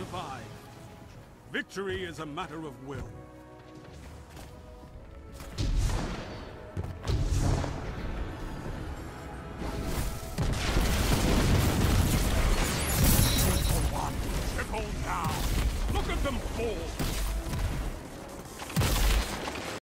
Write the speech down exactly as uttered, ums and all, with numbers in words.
survive. Victory is a matter of will. Triple one, triple now. Look at them fall.